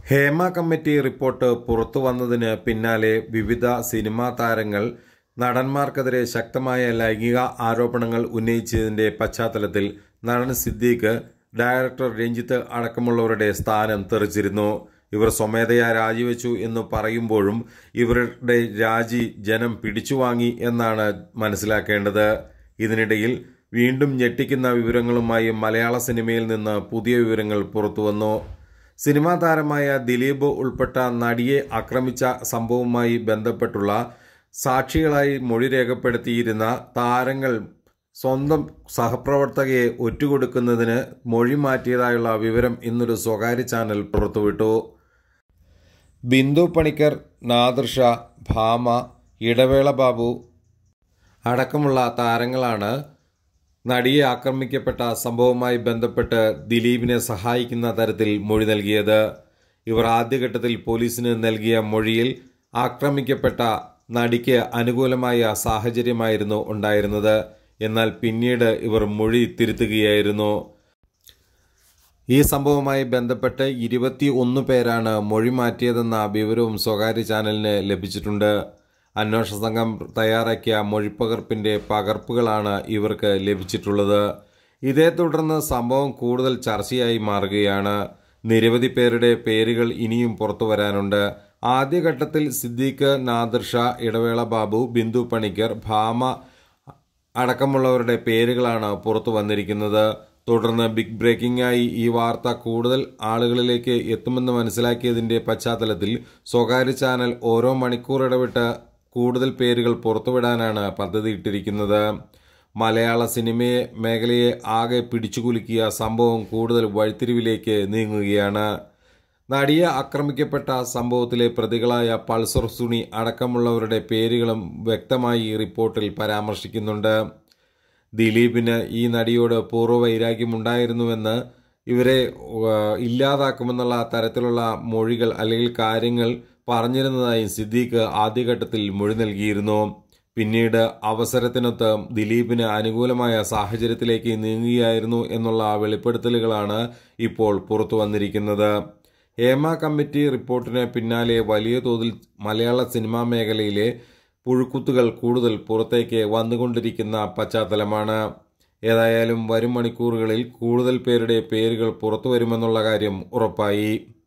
Hema committee report പുറത്തുവന്നതിന് പിന്നാലെ വിവിധ cinema താരങ്ങൾ നടന്മാർക്കെതിരെ ശക്തമായ ലൈംഗിക ആരോപണങ്ങൾ ഉന്നയിച്ചതിന്റെ പശ്ചാത്തലത്തിൽ നടൻ സിദ്ദീഖ്, ഡയറക്ടർ രഞ്ജിത്ത് അടക്കമുള്ളവരുടെ സ്ഥാനം തെറിച്ചിരുന്നു. ഇവർ സ്വമേധയാ രാജിവെച്ചു എന്ന് പറയുമ്പോഴും ഇവരുടെ രാജി ജനം പിടിച്ചുവാങ്ങി എന്നാണ് മനസ്സിലാക്കേണ്ടത്. ഇതിനിടയിൽ വീണ്ടും ഞെട്ടിക്കുന്ന വിവരങ്ങളുമായി മലയാള സിനിമയിൽ നിന്ന് പുതിയ വിവരങ്ങൾ പുറത്തുവന്നു. സിനിമാ താരമായ ദിലീപ് ഉൾപ്പെട്ട നടിയെ ആക്രമിച്ച സംഭവവുമായി ബന്ധപ്പെട്ടുള്ള സാക്ഷികളായി മൊഴി രേഖപ്പെടുത്തിയിരുന്ന താരങ്ങൾ സ്വന്തം സഹപ്രവർത്തകയെ ഒറ്റുകൊടുക്കുന്നതിന് മൊഴി മാറ്റിയതായുള്ള വിവരം ഇന്നൊരു സ്വകാര്യ ചാനൽ പുറത്തുവിട്ടു. ബിന്ദു പണിക്കർ, നാദിർ ഷാ, ഭാമ, ഇടവേള ബാബു അടക്കമുള്ള താരങ്ങളാണ് നടിയെ ആക്രമിക്കപ്പെട്ട സംഭവവുമായി ബന്ധപ്പെട്ട് ദിലീപിനെ സഹായിക്കുന്ന തരത്തിൽ മൊഴി നൽകിയത്. ഇവർ ആദ്യഘട്ടത്തിൽ പോലീസിന് നൽകിയ മൊഴിയിൽ ആക്രമിക്കപ്പെട്ട നടിക്ക് അനുകൂലമായ സാഹചര്യമായിരുന്നു ഉണ്ടായിരുന്നത്. എന്നാൽ പിന്നീട് ഇവർ മൊഴി തിരുത്തുകയായിരുന്നു. ഈ സംഭവവുമായി ബന്ധപ്പെട്ട് 21 പേരാണ് മൊഴി മാറ്റിയതെന്ന വിവരവും സ്വകാര്യ ചാനലിന് ലഭിച്ചിട്ടുണ്ട്. അന്വേഷണ സംഘം തയ്യാറാക്കിയ മൊഴിപ്പകർപ്പിന്റെ പകർപ്പുകളാണ് ഇവർക്ക് ലഭിച്ചിട്ടുള്ളത്. ഇതേ തുടർന്ന് സംഭവം കൂടുതൽ ചർച്ചയായി മാറുകയാണ്. നിരവധി പേരുടെ പേരുകൾ ഇനിയും പുറത്തു വരാനുണ്ട്. ആദ്യഘട്ടത്തിൽ സിദ്ദീഖ്, നാദിർ ഷാ, ഇടവേള ബാബു, ബിന്ദു പണിക്കർ, ഭാമ അടക്കമുള്ളവരുടെ പേരുകളാണ് പുറത്തു വന്നിരിക്കുന്നത്. തുടർന്ന് ബിഗ് ബ്രേക്കിംഗ് ആയി ഈ വാർത്ത കൂടുതൽ ആളുകളിലേക്ക് എത്തുമെന്ന് മനസ്സിലാക്കിയതിന്റെ പശ്ചാത്തലത്തിൽ സ്വകാര്യ ചാനൽ ഓരോ മണിക്കൂർ ഇടവിട്ട് കൂടുതൽ പേരുകൾ പുറത്തുവിടാനാണ് പദ്ധതിയിട്ടിരിക്കുന്നത്. മലയാള സിനിമയെ മേഖലയെ ആകെ പിടിച്ചുകുലുക്കിയ സംഭവം കൂടുതൽ വഴിത്തിരിവിലേക്ക് നീങ്ങുകയാണ്. നടിയെ ആക്രമിക്കപ്പെട്ട സംഭവത്തിലെ പ്രതികളായ പൾസർ സുനി അടക്കമുള്ളവരുടെ പേരുകളും വ്യക്തമായി റിപ്പോർട്ടിൽ പരാമർശിക്കുന്നുണ്ട്. ദിലീപിന് ഈ നടിയോട് പൂർവ്വ വൈരാഗ്യമുണ്ടായിരുന്നുവെന്ന്, ഇവരെ ഇല്ലാതാക്കുമെന്നുള്ള തരത്തിലുള്ള മൊഴികൾ അല്ലെങ്കിൽ കാര്യങ്ങൾ പറഞ്ഞിരുന്നതായി സിദ്ദീഖ് ആദ്യഘട്ടത്തിൽ മൊഴി നൽകിയിരുന്നു. പിന്നീട് അവസരത്തിനൊത്ത് ദിലീപിന് അനുകൂലമായ സാഹചര്യത്തിലേക്ക് നീങ്ങുകയായിരുന്നു എന്നുള്ള വെളിപ്പെടുത്തലുകളാണ് ഇപ്പോൾ പുറത്തു വന്നിരിക്കുന്നത്. ഹേമ കമ്മിറ്റി റിപ്പോർട്ടിന് പിന്നാലെ വലിയ തോതിൽ മലയാള സിനിമാ മേഖലയിലെ പുഴുക്കുത്തുകൾ കൂടുതൽ പുറത്തേക്ക് വന്നുകൊണ്ടിരിക്കുന്ന പശ്ചാത്തലമാണ്. ഏതായാലും വരും മണിക്കൂറുകളിൽ കൂടുതൽ പേരുടെ പേരുകൾ പുറത്തു വരുമെന്നുള്ള കാര്യം ഉറപ്പായി.